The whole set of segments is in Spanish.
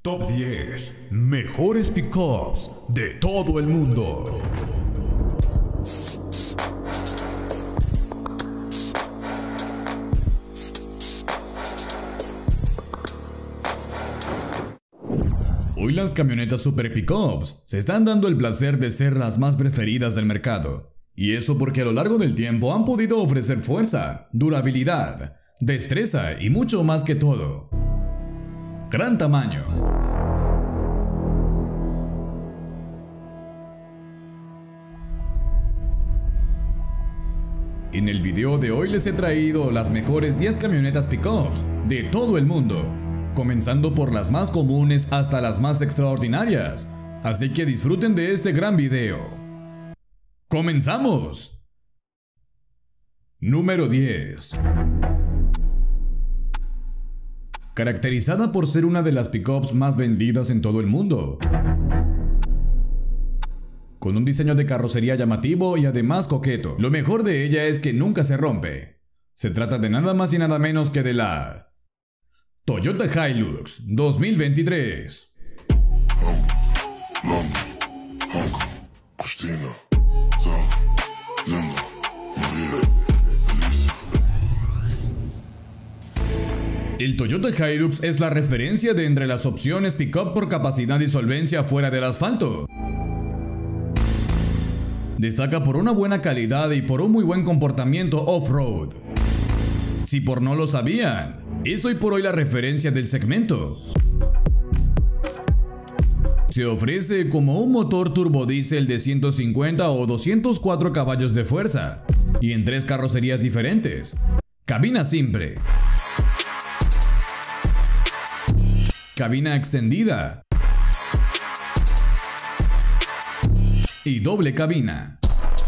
Top 10 mejores pickups de todo el mundo. Hoy las camionetas super pickups se están dando el placer de ser las más preferidas del mercado. Y eso porque a lo largo del tiempo han podido ofrecer fuerza, durabilidad, destreza y mucho más que todo. Gran tamaño. En el video de hoy les he traído las mejores 10 camionetas pickups de todo el mundo, comenzando por las más comunes hasta las más extraordinarias, así que disfruten de este gran video. ¡Comenzamos! Número 10. Caracterizada por ser una de las pickups más vendidas en todo el mundo, con un diseño de carrocería llamativo y además coqueto. Lo mejor de ella es que nunca se rompe. Se trata de nada más y nada menos que de la Toyota Hilux 2023. El Toyota Hilux es la referencia de entre las opciones pickup por capacidad y solvencia fuera del asfalto. Destaca por una buena calidad y por un muy buen comportamiento off-road. Si por no lo sabían, es hoy por hoy la referencia del segmento. Se ofrece como un motor turbodiesel de 150 o 204 caballos de fuerza y en 3 carrocerías diferentes. Cabina simple, cabina extendida y doble cabina.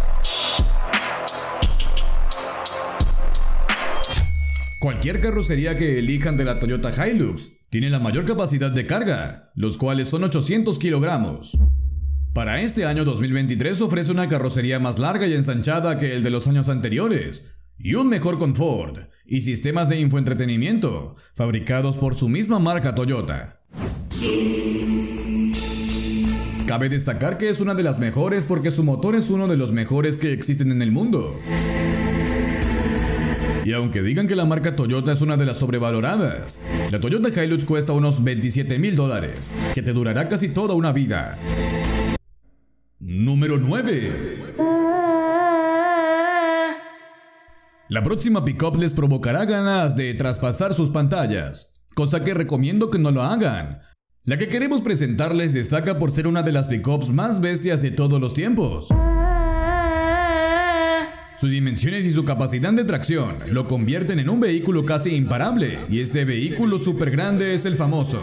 Cualquier carrocería que elijan de la Toyota Hilux tiene la mayor capacidad de carga, los cuales son 800 kilogramos. Para este año 2023 ofrece una carrocería más larga y ensanchada que el de los años anteriores, y un mejor confort y sistemas de infoentretenimiento fabricados por su misma marca Toyota. Cabe destacar que es una de las mejores porque su motor es uno de los mejores que existen en el mundo. Y aunque digan que la marca Toyota es una de las sobrevaloradas, la Toyota Hilux cuesta unos $27,000, que te durará casi toda una vida. Número 9. La próxima pickup les provocará ganas de traspasar sus pantallas, cosa que recomiendo que no lo hagan. La que queremos presentarles destaca por ser una de las pickups más bestias de todos los tiempos. Sus dimensiones y su capacidad de tracción lo convierten en un vehículo casi imparable, y este vehículo súper grande es el famoso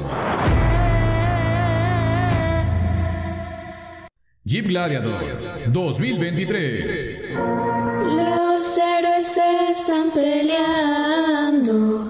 Jeep Gladiator 2023. Los héroes se están peleando.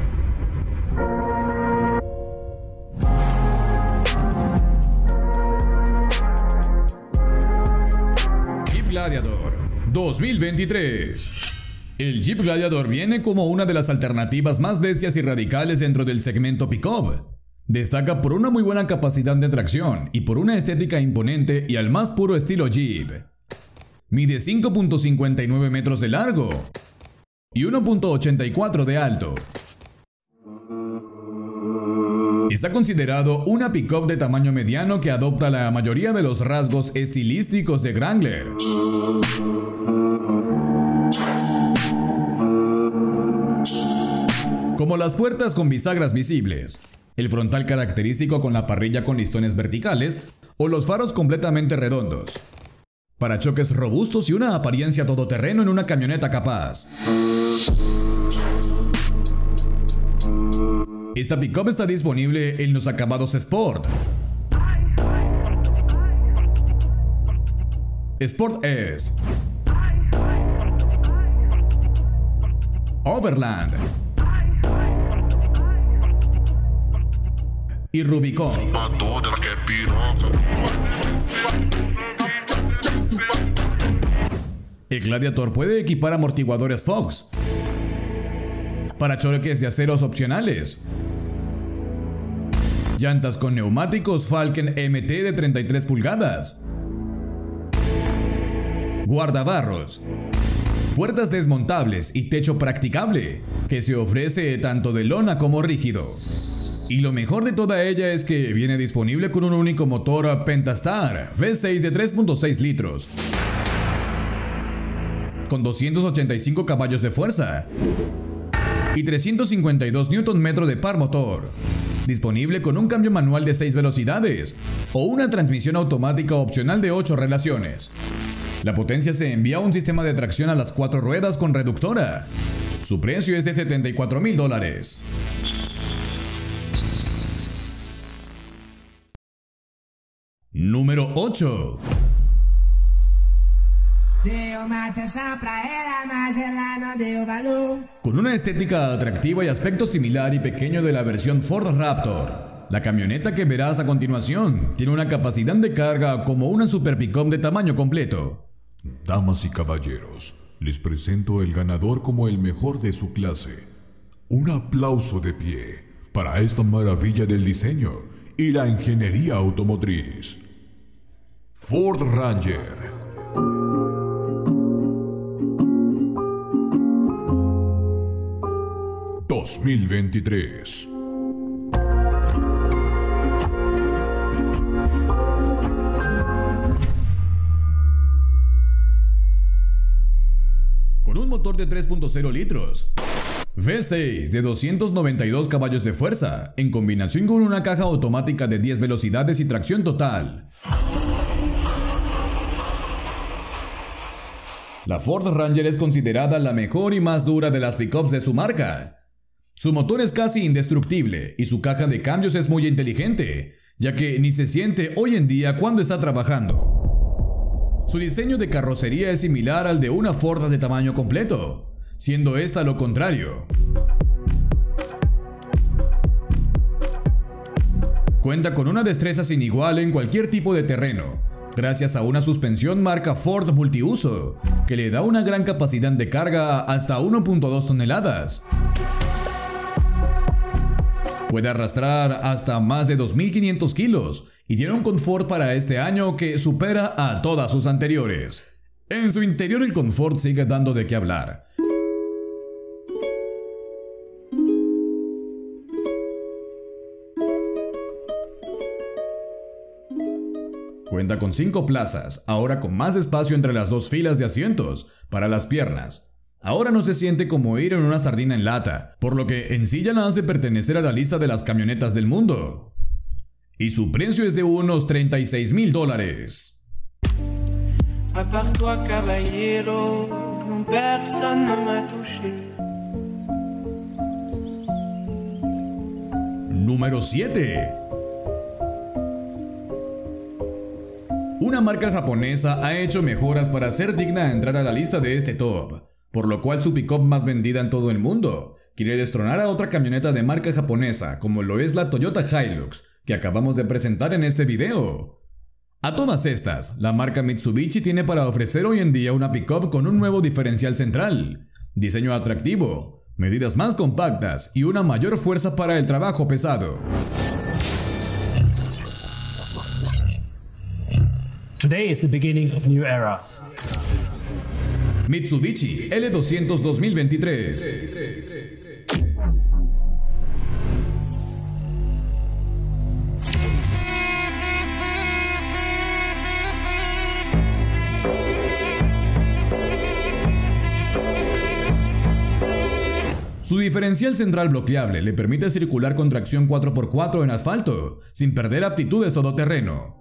Jeep Gladiator 2023. El Jeep Gladiator viene como una de las alternativas más bestias y radicales dentro del segmento pickup. Destaca por una muy buena capacidad de tracción y por una estética imponente y al más puro estilo Jeep. Mide 5.59 metros de largo y 1.84 de alto. Está considerado una pickup de tamaño mediano que adopta la mayoría de los rasgos estilísticos de Wrangler. Como las puertas con bisagras visibles, el frontal característico con la parrilla con listones verticales o los faros completamente redondos. Parachoques robustos y una apariencia todoterreno en una camioneta capaz. Esta pickup está disponible en los acabados Sport, Sport S, Overland y Rubicon. El Gladiator puede equipar amortiguadores Fox, parachoques de aceros opcionales, llantas con neumáticos Falken MT de 33 pulgadas, guardabarros, puertas desmontables y techo practicable, que se ofrece tanto de lona como rígido. Y lo mejor de toda ella es que viene disponible con un único motor Pentastar V6 de 3.6 litros, con 285 caballos de fuerza y 352 Nm de par motor, disponible con un cambio manual de 6 velocidades o una transmisión automática opcional de 8 relaciones. La potencia se envía a un sistema de tracción a las 4 ruedas con reductora. Su precio es de $74,000. Número 8. Con una estética atractiva y aspecto similar y pequeño de la versión Ford Raptor, la camioneta que verás a continuación tiene una capacidad de carga como una super pick-up de tamaño completo. Damas y caballeros, les presento el ganador como el mejor de su clase. Un aplauso de pie para esta maravilla del diseño y la ingeniería automotriz. Ford Ranger. ...2023... Con un motor de 3.0 litros, V6 de 292 caballos de fuerza, en combinación con una caja automática de 10 velocidades y tracción total. La Ford Ranger es considerada la mejor y más dura de las pickups de su marca. Su motor es casi indestructible y su caja de cambios es muy inteligente, ya que ni se siente hoy en día cuando está trabajando. Su diseño de carrocería es similar al de una Ford de tamaño completo, siendo esta lo contrario. Cuenta con una destreza sin igual en cualquier tipo de terreno, gracias a una suspensión marca Ford multiuso, que le da una gran capacidad de carga hasta 1.2 toneladas. Puede arrastrar hasta más de 2.500 kilos y tiene un confort para este año que supera a todas sus anteriores. En su interior el confort sigue dando de qué hablar. Cuenta con 5 plazas, ahora con más espacio entre las 2 filas de asientos para las piernas. Ahora no se siente como ir en una sardina en lata, por lo que en sí ya la hace pertenecer a la lista de las camionetas del mundo. Y su precio es de unos $36,000. Número 7. Una marca japonesa ha hecho mejoras para ser digna de entrar a la lista de este top, por lo cual su pick-up más vendida en todo el mundo quiere destronar a otra camioneta de marca japonesa como lo es la Toyota Hilux, que acabamos de presentar en este video. A todas estas, la marca Mitsubishi tiene para ofrecer hoy en día una pick-up con un nuevo diferencial central, diseño atractivo, medidas más compactas y una mayor fuerza para el trabajo pesado. Today is the beginning of a new era. Mitsubishi L200 2023. Su diferencial central bloqueable le permite circular con tracción 4x4 en asfalto, sin perder aptitudes todoterreno.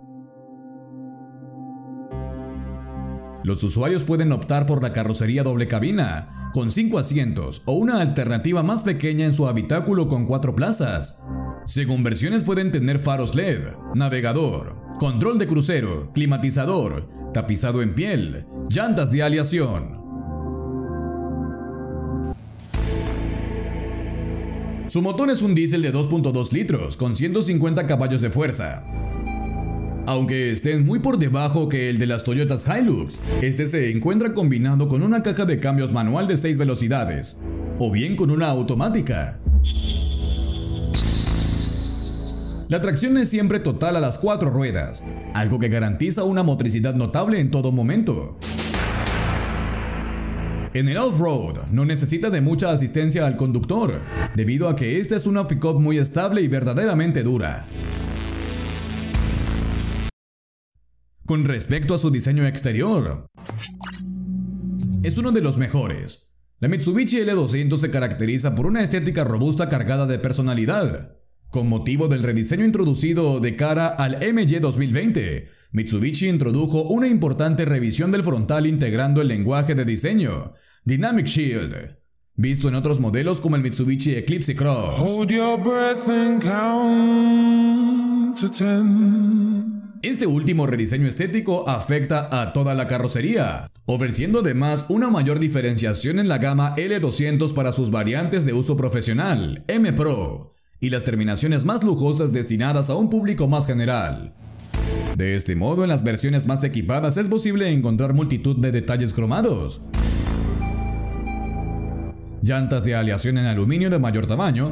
Los usuarios pueden optar por la carrocería doble cabina, con 5 asientos, o una alternativa más pequeña en su habitáculo con 4 plazas. Según versiones pueden tener faros LED, navegador, control de crucero, climatizador, tapizado en piel, llantas de aleación. Su motor es un diésel de 2.2 litros con 150 caballos de fuerza. Aunque estén muy por debajo que el de las Toyotas Hilux, este se encuentra combinado con una caja de cambios manual de 6 velocidades, o bien con una automática. La tracción es siempre total a las 4 ruedas, algo que garantiza una motricidad notable en todo momento. En el off-road no necesita de mucha asistencia al conductor, debido a que esta es una pick-up muy estable y verdaderamente dura. Con respecto a su diseño exterior, es uno de los mejores. La Mitsubishi L200 se caracteriza por una estética robusta cargada de personalidad. Con motivo del rediseño introducido de cara al MY 2020, Mitsubishi introdujo una importante revisión del frontal integrando el lenguaje de diseño Dynamic Shield, visto en otros modelos como el Mitsubishi Eclipse Cross. Hold your breath and count to 10. Este último rediseño estético afecta a toda la carrocería, ofreciendo además una mayor diferenciación en la gama L200 para sus variantes de uso profesional, M Pro, y las terminaciones más lujosas destinadas a un público más general. De este modo, en las versiones más equipadas es posible encontrar multitud de detalles cromados, llantas de aleación en aluminio de mayor tamaño,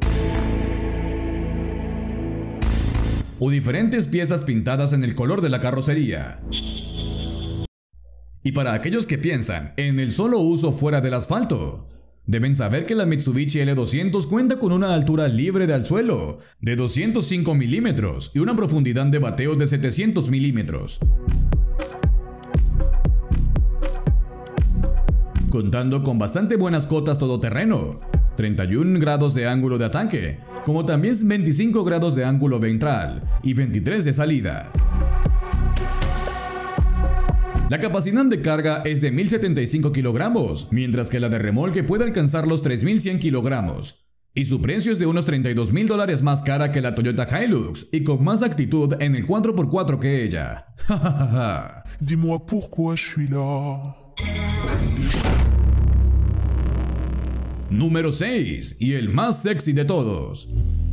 o diferentes piezas pintadas en el color de la carrocería. Y para aquellos que piensan en el solo uso fuera del asfalto, deben saber que la Mitsubishi L200 cuenta con una altura libre del suelo de 205 milímetros y una profundidad de bateo de 700 milímetros. Contando con bastante buenas cotas todoterreno, 31 grados de ángulo de ataque, como también 25 grados de ángulo ventral y 23 de salida. La capacidad de carga es de 1075 kilogramos, mientras que la de remolque puede alcanzar los 3100 kilogramos. Y su precio es de unos $32,000 más cara que la Toyota Hilux y con más actitud en el 4x4 que ella. Dis-moi pourquoi je suis là. Número 6, y el más sexy de todos.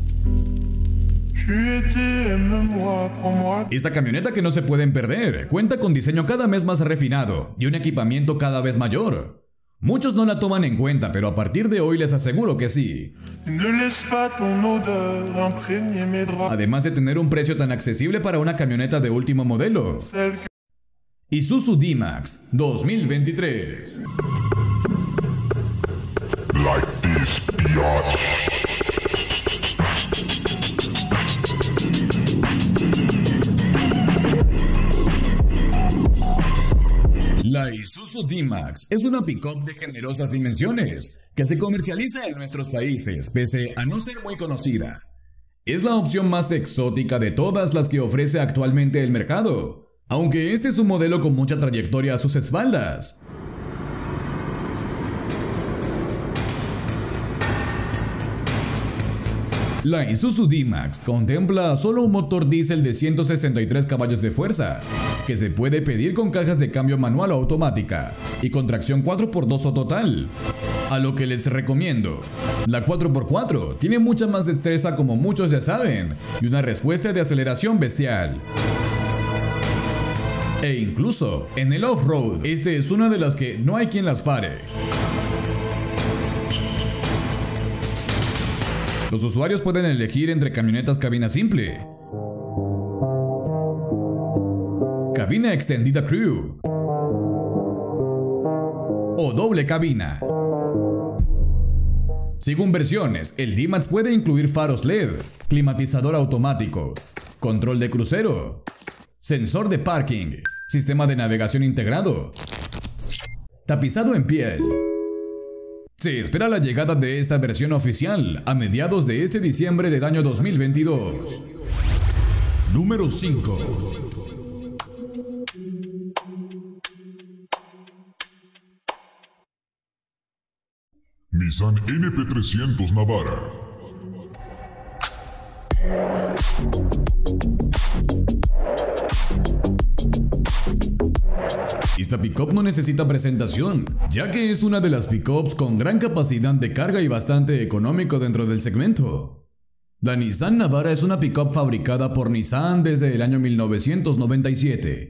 Esta camioneta que no se pueden perder, cuenta con diseño cada vez más refinado y un equipamiento cada vez mayor. Muchos no la toman en cuenta, pero a partir de hoy les aseguro que sí. Además de tener un precio tan accesible para una camioneta de último modelo. Isuzu D-Max 2023. Like this, biatch. La Isuzu D-Max es una pick-up de generosas dimensiones que se comercializa en nuestros países, pese a no ser muy conocida. Es la opción más exótica de todas las que ofrece actualmente el mercado, aunque este es un modelo con mucha trayectoria a sus espaldas. La Isuzu D-Max contempla solo un motor diésel de 163 caballos de fuerza, que se puede pedir con cajas de cambio manual o automática, y con tracción 4x2 o total. A lo que les recomiendo. La 4x4 tiene mucha más destreza, como muchos ya saben, y una respuesta de aceleración bestial. E incluso, en el off-road, este es una de las que no hay quien las pare. Los usuarios pueden elegir entre camionetas cabina simple, cabina extendida crew o doble cabina. Según versiones, el D-Max puede incluir faros LED, climatizador automático, control de crucero, sensor de parking, sistema de navegación integrado, tapizado en piel. Se espera la llegada de esta versión oficial a mediados de este diciembre del año 2022. Número 5. Nissan NP300 Navara. Esta pick-up no necesita presentación, ya que es una de las pick-ups con gran capacidad de carga y bastante económico dentro del segmento. La Nissan Navara es una pick-up fabricada por Nissan desde el año 1997.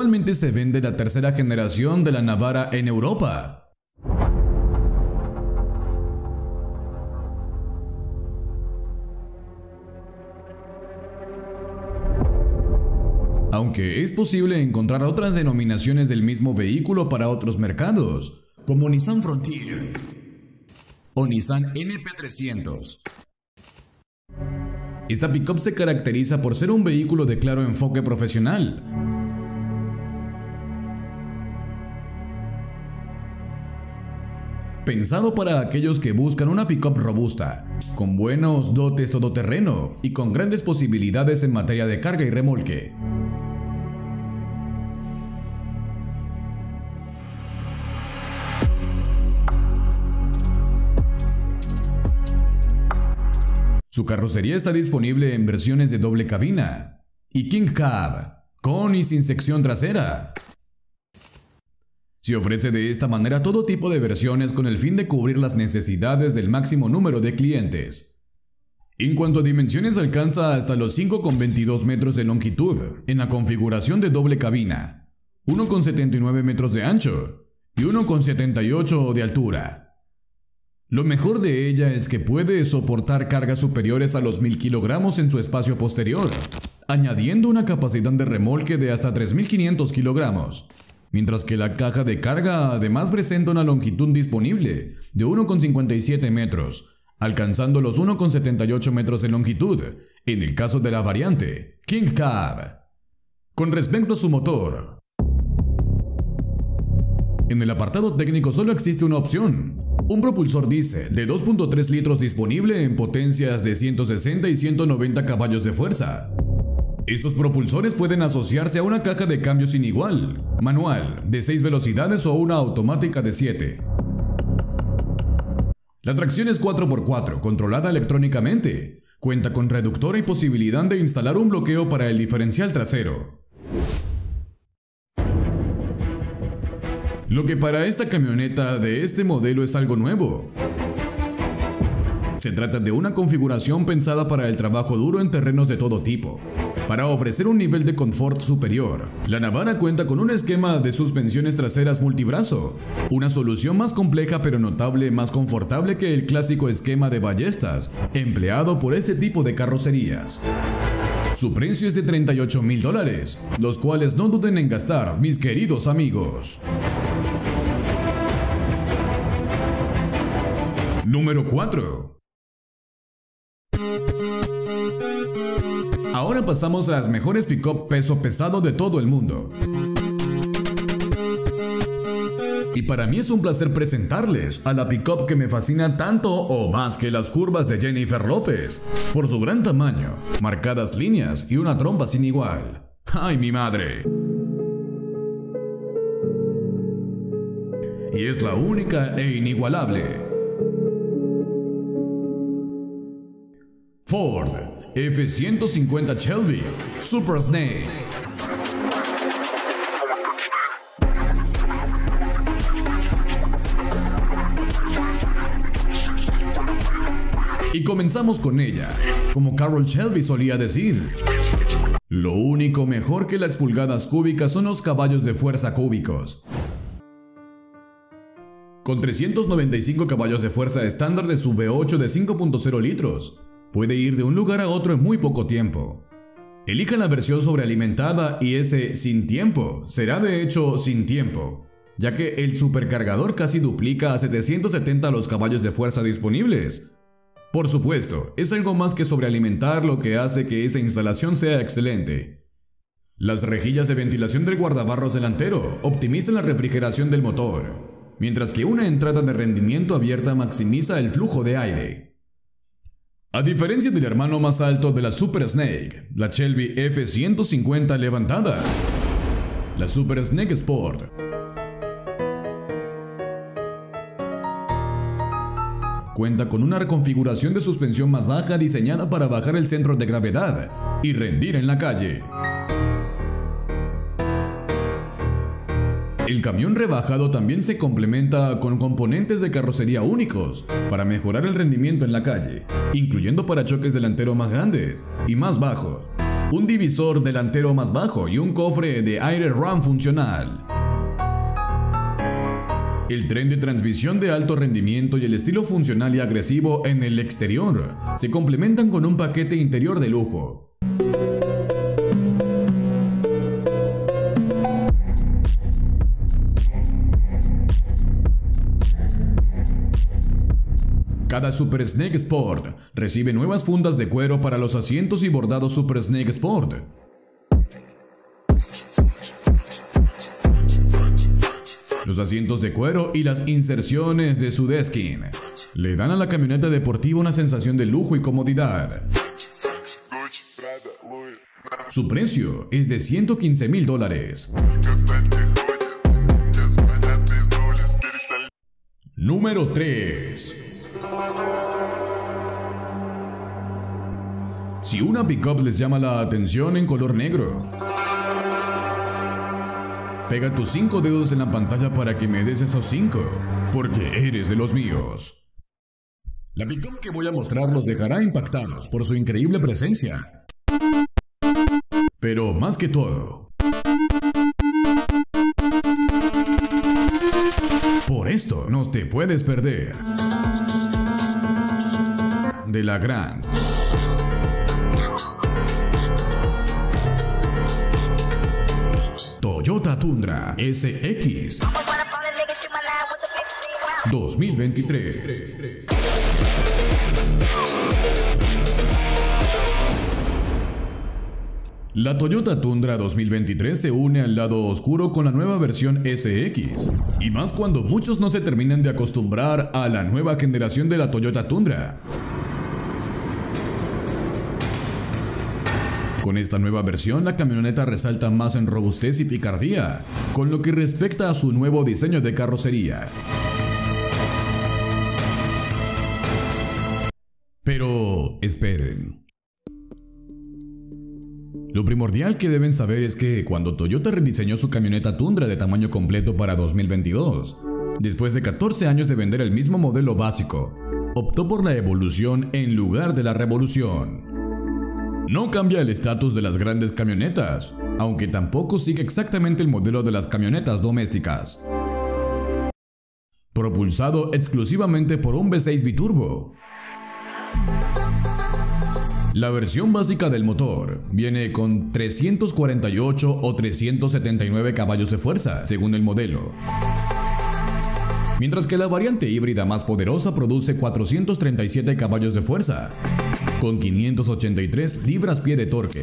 Actualmente se vende la tercera generación de la Navara en Europa. Aunque es posible encontrar otras denominaciones del mismo vehículo para otros mercados, como Nissan Frontier o Nissan NP300. Esta pickup se caracteriza por ser un vehículo de claro enfoque profesional. Pensado para aquellos que buscan una pickup robusta, con buenos dotes todoterreno y con grandes posibilidades en materia de carga y remolque. Su carrocería está disponible en versiones de doble cabina y King Cab, con y sin sección trasera. Se ofrece de esta manera todo tipo de versiones con el fin de cubrir las necesidades del máximo número de clientes. En cuanto a dimensiones, alcanza hasta los 5,22 metros de longitud en la configuración de doble cabina, 1,79 metros de ancho y 1,78 de altura. Lo mejor de ella es que puede soportar cargas superiores a los 1000 kilogramos en su espacio posterior, añadiendo una capacidad de remolque de hasta 3500 kilogramos, mientras que la caja de carga además presenta una longitud disponible de 1,57 metros, alcanzando los 1,78 metros de longitud, en el caso de la variante King Cab. Con respecto a su motor, en el apartado técnico solo existe una opción: un propulsor diésel de 2.3 litros disponible en potencias de 160 y 190 caballos de fuerza. Estos propulsores pueden asociarse a una caja de cambio sin igual, manual, de 6 velocidades o una automática de 7. La tracción es 4x4, controlada electrónicamente. Cuenta con reductor y posibilidad de instalar un bloqueo para el diferencial trasero. Lo que para esta camioneta de este modelo es algo nuevo. Se trata de una configuración pensada para el trabajo duro en terrenos de todo tipo. Para ofrecer un nivel de confort superior, la Navara cuenta con un esquema de suspensiones traseras multibrazo, una solución más compleja pero notable, más confortable que el clásico esquema de ballestas empleado por este tipo de carrocerías. Su precio es de $38,000, los cuales no duden en gastar, mis queridos amigos. Número 4. Ahora pasamos a las mejores pick-up peso pesado de todo el mundo. Y para mí es un placer presentarles a la pick-up que me fascina tanto o más que las curvas de Jennifer López, por su gran tamaño, marcadas líneas y una trompa sin igual. ¡Ay, mi madre! Y es la única e inigualable Ford F-150 Shelby Super Snake. Y comenzamos con ella, como Carroll Shelby solía decir: lo único mejor que las pulgadas cúbicas son los caballos de fuerza cúbicos. Con 395 caballos de fuerza estándar de su V8 de 5.0 litros, puede ir de un lugar a otro en muy poco tiempo. Elija la versión sobrealimentada y ese sin tiempo será de hecho sin tiempo, ya que el supercargador casi duplica a 770 los caballos de fuerza disponibles. Por supuesto, es algo más que sobrealimentar lo que hace que esa instalación sea excelente. Las rejillas de ventilación del guardabarros delantero optimizan la refrigeración del motor, mientras que una entrada de rendimiento abierta maximiza el flujo de aire. A diferencia del hermano más alto de la Super Snake, la Shelby F-150 levantada, la Super Snake Sport cuenta con una configuración de suspensión más baja diseñada para bajar el centro de gravedad y rendir en la calle. El camión rebajado también se complementa con componentes de carrocería únicos para mejorar el rendimiento en la calle, incluyendo parachoques delanteros más grandes y más bajos, un divisor delantero más bajo y un cofre de aire RAM funcional. El tren de transmisión de alto rendimiento y el estilo funcional y agresivo en el exterior se complementan con un paquete interior de lujo. Cada Super Snake Sport recibe nuevas fundas de cuero para los asientos y bordados Super Snake Sport. Los asientos de cuero y las inserciones de Sudeskin le dan a la camioneta deportiva una sensación de lujo y comodidad. Su precio es de $115,000. Número 3. Si una pickup les llama la atención en color negro, pega tus 5 dedos en la pantalla para que me des esos 5, porque eres de los míos. La pickup que voy a mostrar los dejará impactados por su increíble presencia. Pero más que todo, por esto no te puedes perder de la gran Toyota Tundra SX 2023. La Toyota Tundra 2023 se une al lado oscuro con la nueva versión SX, y más cuando muchos no se terminan de acostumbrar a la nueva generación de la Toyota Tundra. Con esta nueva versión, la camioneta resalta más en robustez y picardía, con lo que respecta a su nuevo diseño de carrocería. Pero esperen. Lo primordial que deben saber es que cuando Toyota rediseñó su camioneta Tundra de tamaño completo para 2022, después de 14 años de vender el mismo modelo básico, optó por la evolución en lugar de la revolución. No cambia el estatus de las grandes camionetas, aunque tampoco sigue exactamente el modelo de las camionetas domésticas. Propulsado exclusivamente por un V6 biturbo. La versión básica del motor viene con 348 o 379 caballos de fuerza, según el modelo. Mientras que la variante híbrida más poderosa produce 437 caballos de fuerza, con 583 libras-pie de torque.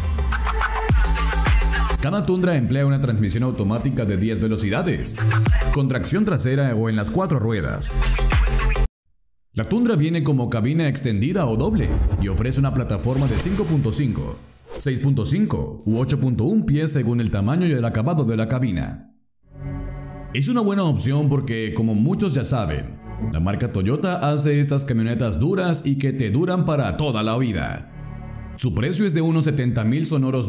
Cada Tundra emplea una transmisión automática de 10 velocidades, con tracción trasera o en las 4 ruedas. La Tundra viene como cabina extendida o doble y ofrece una plataforma de 5.5, 6.5 u 8.1 pies según el tamaño y el acabado de la cabina. Es una buena opción porque, como muchos ya saben, la marca Toyota hace estas camionetas duras y que te duran para toda la vida. Su precio es de unos $70,000 sonoros.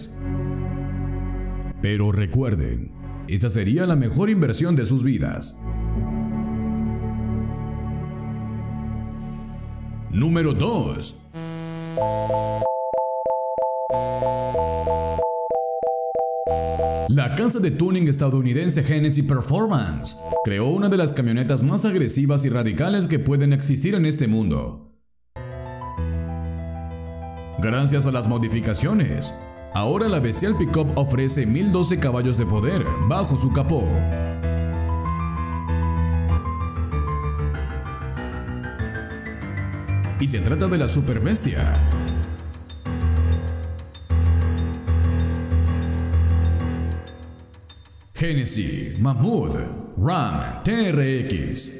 Pero recuerden, esta sería la mejor inversión de sus vidas. Número 2. La casa de tuning estadounidense Genesis Performance creó una de las camionetas más agresivas y radicales que pueden existir en este mundo. Gracias a las modificaciones, ahora la bestial pickup ofrece 1012 caballos de poder bajo su capó. Y se trata de la super bestia. Genesis Mammoth Ram TRX.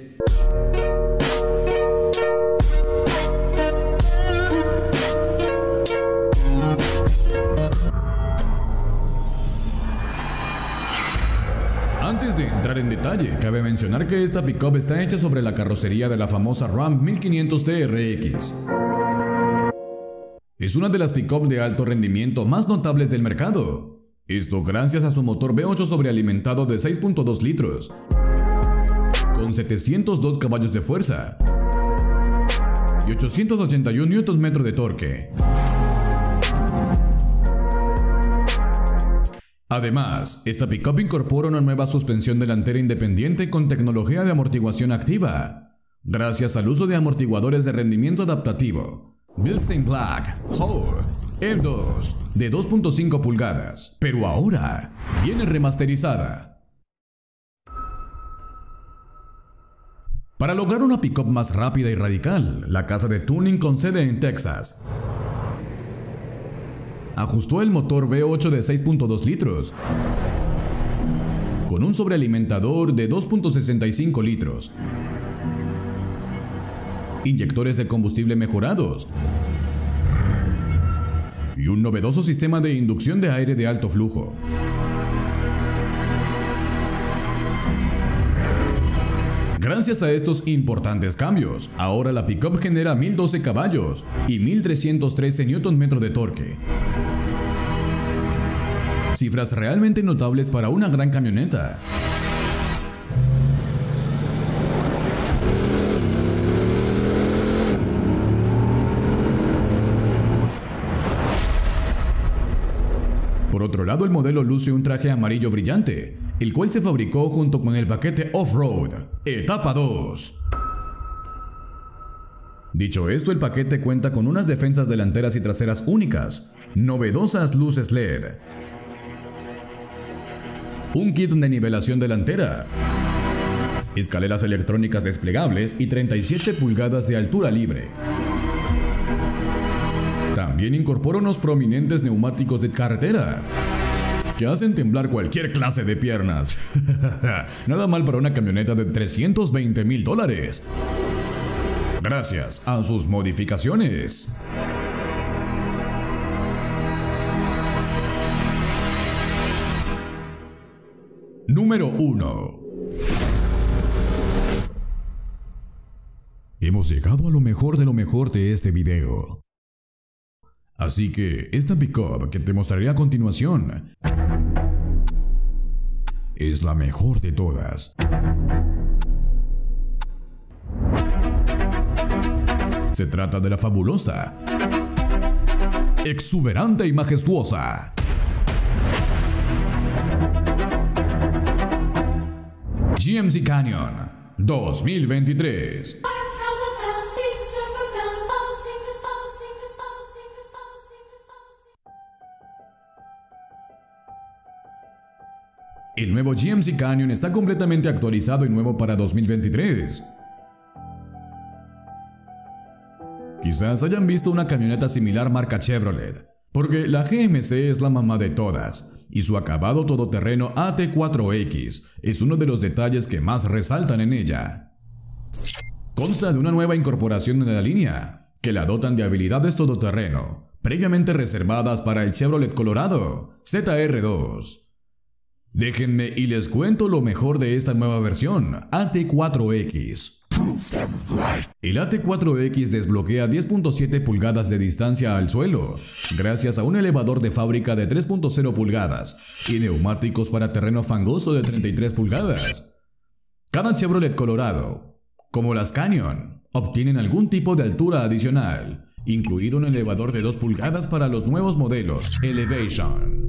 Antes de entrar en detalle, cabe mencionar que esta pickup está hecha sobre la carrocería de la famosa Ram 1500 TRX. Es una de las pickups de alto rendimiento más notables del mercado. Esto gracias a su motor V8 sobrealimentado de 6.2 litros, con 702 caballos de fuerza y 881 Nm de torque. Además, esta pickup incorpora una nueva suspensión delantera independiente con tecnología de amortiguación activa, gracias al uso de amortiguadores de rendimiento adaptativo Bilstein Black Hoare M2 de 2.5 pulgadas, pero ahora viene remasterizada. Para lograr una pickup más rápida y radical, la casa de tuning con sede en Texas ajustó el motor V8 de 6.2 litros con un sobrealimentador de 2.65 litros, inyectores de combustible mejorados y un novedoso sistema de inducción de aire de alto flujo. Gracias a estos importantes cambios, ahora la pickup genera 1012 caballos y 1313 Nm de torque. Cifras realmente notables para una gran camioneta. Por otro lado, el modelo luce un traje amarillo brillante, el cual se fabricó junto con el paquete Off-Road, Etapa 2. Dicho esto, el paquete cuenta con unas defensas delanteras y traseras únicas, novedosas luces LED, un kit de nivelación delantera, escaleras electrónicas desplegables y 37 pulgadas de altura libre. También incorpora unos prominentes neumáticos de carretera que hacen temblar cualquier clase de piernas. Nada mal para una camioneta de $320,000. Gracias a sus modificaciones. Número 1. Hemos llegado a lo mejor de este video. Así que esta pickup que te mostraré a continuación es la mejor de todas. Se trata de la fabulosa, exuberante y majestuosa GMC Canyon 2023. El nuevo GMC Canyon está completamente actualizado y nuevo para 2023. Quizás hayan visto una camioneta similar marca Chevrolet, porque la GMC es la mamá de todas, y su acabado todoterreno AT4X es uno de los detalles que más resaltan en ella. Consta de una nueva incorporación en la línea, que la dotan de habilidades todoterreno, previamente reservadas para el Chevrolet Colorado ZR2. Déjenme y les cuento lo mejor de esta nueva versión, AT4X. El AT4X desbloquea 10.7 pulgadas de distancia al suelo, gracias a un elevador de fábrica de 3.0 pulgadas y neumáticos para terreno fangoso de 33 pulgadas. Cada Chevrolet Colorado, como las Canyon, obtienen algún tipo de altura adicional, incluido un elevador de 2 pulgadas para los nuevos modelos Elevation.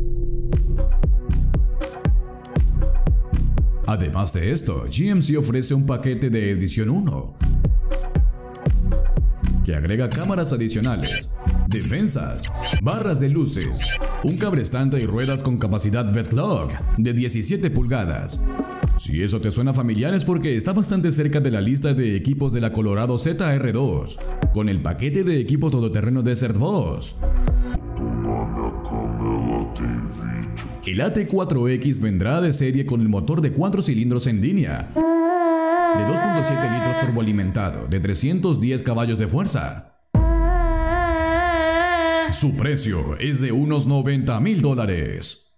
Además de esto, GMC ofrece un paquete de edición 1 que agrega cámaras adicionales, defensas, barras de luces, un cabrestante y ruedas con capacidad Vetlog de 17 pulgadas. Si eso te suena familiar es porque está bastante cerca de la lista de equipos de la Colorado ZR2, con el paquete de equipo todoterreno Desert Boss. El AT4X vendrá de serie con el motor de 4 cilindros en línea, de 2.7 litros turboalimentado, de 310 caballos de fuerza. Su precio es de unos $90,000.